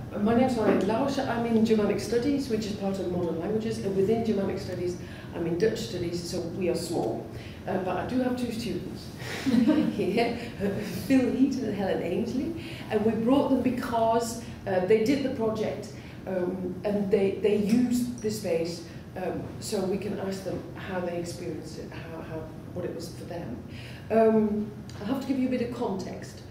My name's Mariette Lausch. I'm in Germanic Studies, which is part of Modern Languages, and within Germanic Studies, I'm in Dutch Studies, so we are small. But I do have two students here, Phil Heaton and Helen Ainsley, and we brought them because they did the project and they used the space, so we can ask them how they experienced it, what it was for them. I'll have to give you a bit of context.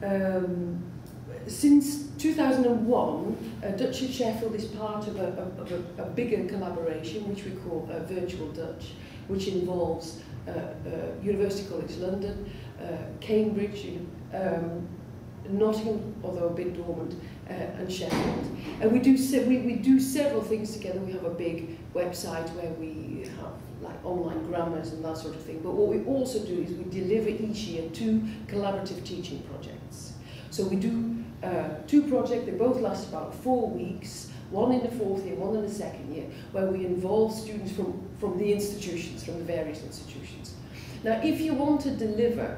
Since 2001, Dutch in Sheffield is part of a bigger collaboration which we call Virtual Dutch, which involves University College London, Cambridge, Nottingham, although a bit dormant, and Sheffield. And we do several things together. We have a big website where we have like online grammars and that sort of thing. But what we also do is we deliver each year 2 collaborative teaching projects. So we do 2 projects, they both last about 4 weeks, one in the 4th year, one in the 2nd year, where we involve students from the institutions, from the various institutions. Now, if you want to deliver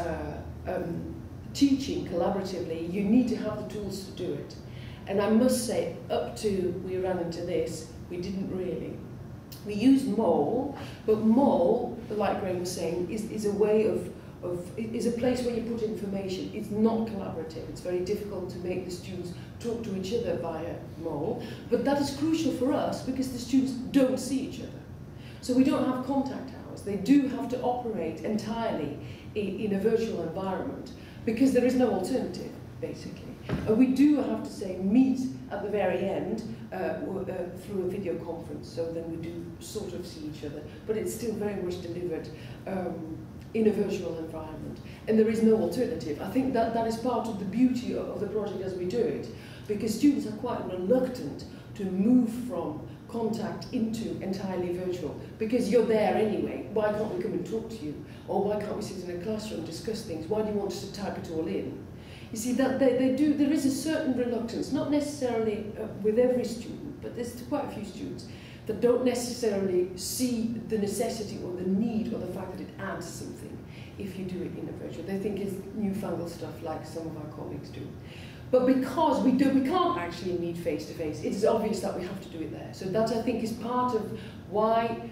teaching collaboratively, you need to have the tools to do it. And I must say, up to we ran into this, we didn't really. We used Mole, but Mole, like Graham was saying, is a way is a place where you put information. It's not collaborative. It's very difficult to make the students talk to each other via Mole, but that is crucial for us because the students don't see each other. So we don't have contact hours. They do have to operate entirely in a virtual environment because there is no alternative, basically. And we do have to say meet at the very end through a video conference, so then we do sort of see each other, but it's still very much delivered in a virtual environment, and there is no alternative. I think that is part of the beauty of the project as we do it, because students are quite reluctant to move from contact into entirely virtual, because you're there anyway. Why can't we come and talk to you? Or why can't we sit in a classroom and discuss things? Why do you want us to type it all in? You see, that there is a certain reluctance, not necessarily with every student, but there's quite a few students that don't necessarily see the necessity or the need or the fact that it adds something if you do it in a virtual. They think it's newfangled stuff like some of our colleagues do. But because we can't actually meet face to face, it is obvious that we have to do it there. So that, I think, is part of why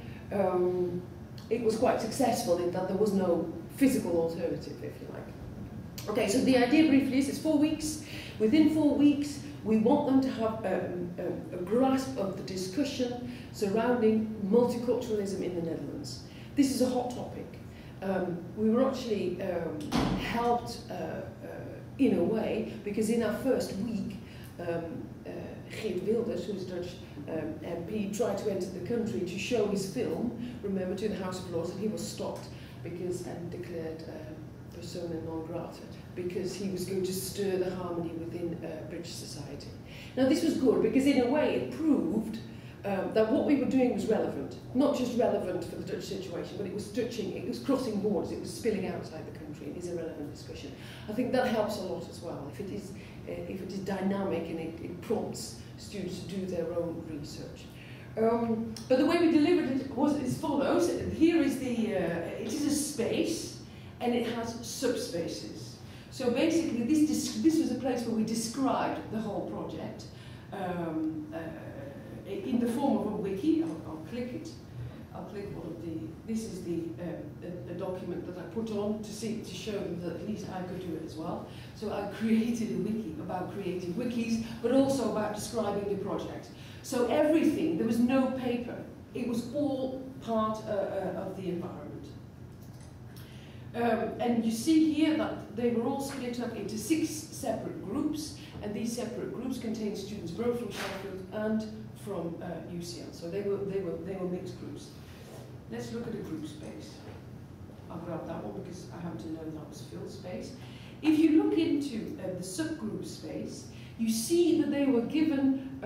it was quite successful, in that there was no physical alternative, if you like. Okay, so the idea briefly is it's 4 weeks. Within 4 weeks, we want them to have a grasp of the discussion surrounding multiculturalism in the Netherlands. This is a hot topic. We were actually helped in a way, because in our first week, Geert Wilders, who's Dutch MP, tried to enter the country to show his film, remember, to the House of Lords, and he was stopped and declared persona non grata, because he was going to stir the harmony within British society. Now, this was good because in a way it proved that what we were doing was relevant, not just relevant for the Dutch situation, but it was touching, it was crossing borders, it was spilling outside the country. It is a relevant discussion. I think that helps a lot as well, if it is dynamic and it prompts students to do their own research. But the way we delivered it was as follows. Here is it is a space, and it has subspaces. So basically, this was a place where we described the whole project in the form of a wiki. I'll click it. I'll click one of the. This is the document that I put on to show them that at least I could do it as well. So I created a wiki about creating wikis, but also about describing the project. So everything, there was no paper. It was all part of the environment. And you see here that they were all split up into 6 separate groups, and these separate groups contained students both from Sheffield and from UCL. So they were mixed groups. Let's look at a group space. I'll grab that one because I happen to know that was Phil's space. If you look into the subgroup space, you see that they were given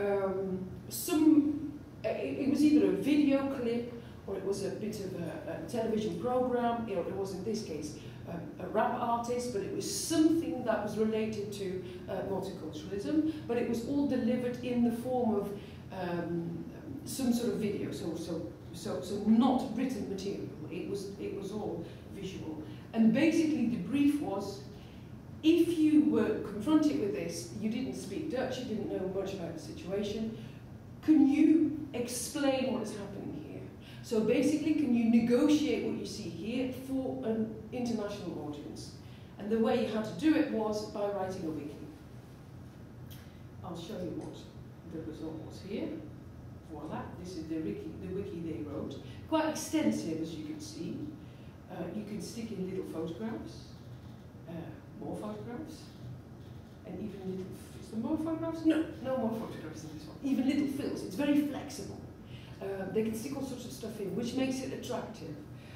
it was either a video clip, or it was a bit of a television program, or it was in this case a rap artist, but it was something that was related to multiculturalism, but it was all delivered in the form of some sort of video, so not written material. It was all visual, and basically the brief was if you were confronted with this, you didn't speak Dutch, you didn't know much about the situation, can you explain what is happening here? So basically, can you negotiate what you see here for an international audience? And the way you had to do it was by writing a wiki. I'll show you what the result was here. Voila, this is the wiki they wrote. Quite extensive, as you can see. You can stick in little photographs, more photographs, and even little, is there more photographs? No, no more photographs in this one. Even little fills, it's very flexible. They can stick all sorts of stuff in, which makes it attractive.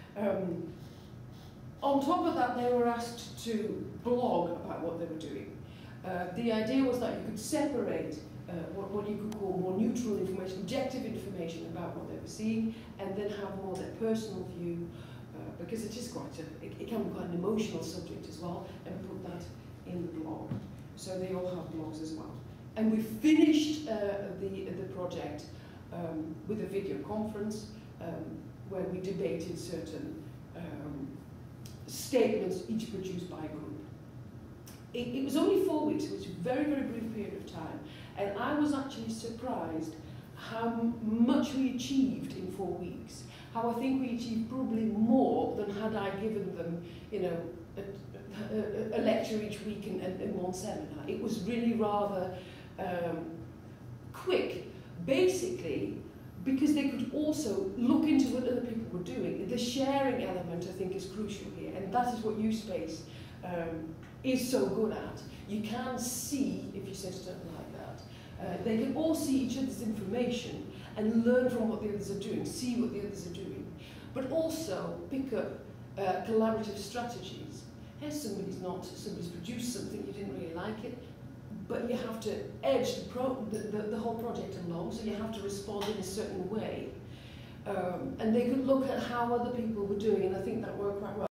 On top of that, they were asked to blog about what they were doing. The idea was that you could separate what you could call more neutral information, objective information about what they were seeing, and then have more their personal view, because it is it can be quite an emotional subject as well, and put that in the blog. So they all have blogs as well. And we finished the project with a video conference where we debated certain statements, each produced by a group. It was only 4 weeks, which was a very, very brief period of time, and I was actually surprised how much we achieved in 4 weeks. How I think we achieved probably more than had I given them, you know, a lecture each week and one seminar. It was really rather quick, basically, because they could also look into what other people were doing. The sharing element, I think, is crucial here, and that is what Uspace is so good at. You can see, if you set it up like that, they can all see each other's information and learn from what the others are doing, see what the others are doing, but also pick up collaborative strategies. Here's somebody's produced something, you didn't really like it, but you have to edge the whole project along, so you have to respond in a certain way. And they could look at how other people were doing, and I think that worked quite well.